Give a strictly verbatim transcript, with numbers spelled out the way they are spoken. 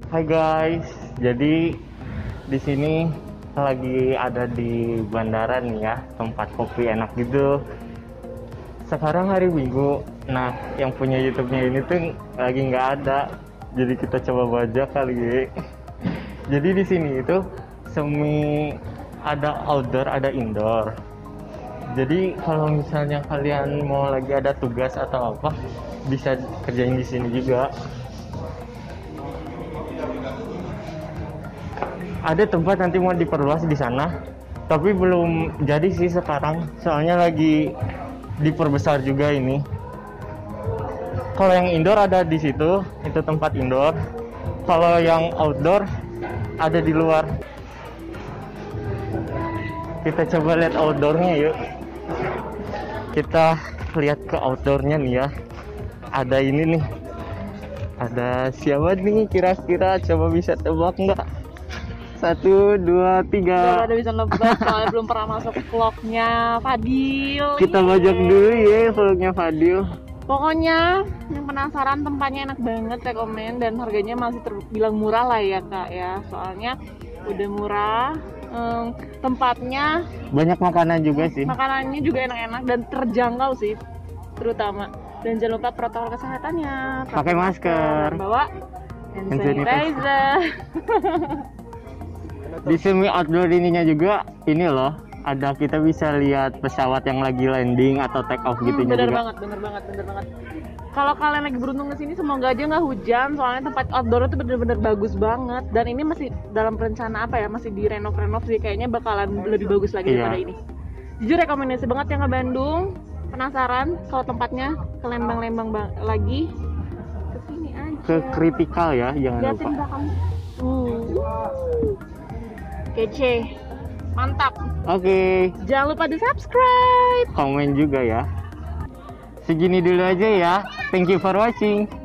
Hai guys, jadi di sini lagi ada di bandara nih ya, tempat kopi enak gitu. Sekarang hari Minggu, nah yang punya YouTube-nya ini tuh lagi nggak ada, jadi kita coba bajak kali ya. Jadi di sini itu semi ada outdoor, ada indoor. Jadi kalau misalnya kalian mau lagi ada tugas atau apa, bisa kerjain di sini juga. Ada tempat nanti mau diperluas di sana, tapi belum jadi sih sekarang. Soalnya lagi diperbesar juga ini. Kalau yang indoor ada di situ, itu tempat indoor. Kalau yang outdoor ada di luar. Kita coba lihat outdoornya yuk. Kita lihat ke outdoornya nih ya. Ada ini nih. Ada siapa nih kira-kira? Coba bisa tebak nggak? Satu, dua, tiga. Udah bisa nebak soalnya belum pernah masuk vlognya Fadil. Kita Yeay. bajak dulu ya vlognya Fadil. Pokoknya yang penasaran tempatnya enak banget, rekomen, dan harganya masih terbilang murah lah ya kak ya. Soalnya udah murah, ehm, tempatnya Banyak makanan juga sih. makanannya juga enak-enak dan terjangkau sih terutama. Dan jangan lupa protokol kesehatannya. Pakai masker. Bawa hand Hand sanitizer. sanitizer. Di semi outdoor ininya juga ini loh, ada kita bisa lihat pesawat yang lagi landing atau take off Hmm, gitunya bener juga. banget, bener banget, bener banget. Kalau kalian lagi beruntung kesini, semoga aja nggak hujan, soalnya tempat outdoor itu bener-bener bagus banget. Dan ini masih dalam rencana apa ya, masih direnov-renov sih, kayaknya bakalan lebih bagus lagi Iya. daripada ini. Jujur rekomendasi banget yang ke Bandung. Penasaran kalau tempatnya ke Lembang-Lembang bang- lagi? Kesini aja. Ke kritikal ya, jangan Liatin lupa. belakang. Uh. Kece, mantap. Oke, Jangan lupa di subscribe. komen juga ya. Segini dulu aja ya. Thank you for watching.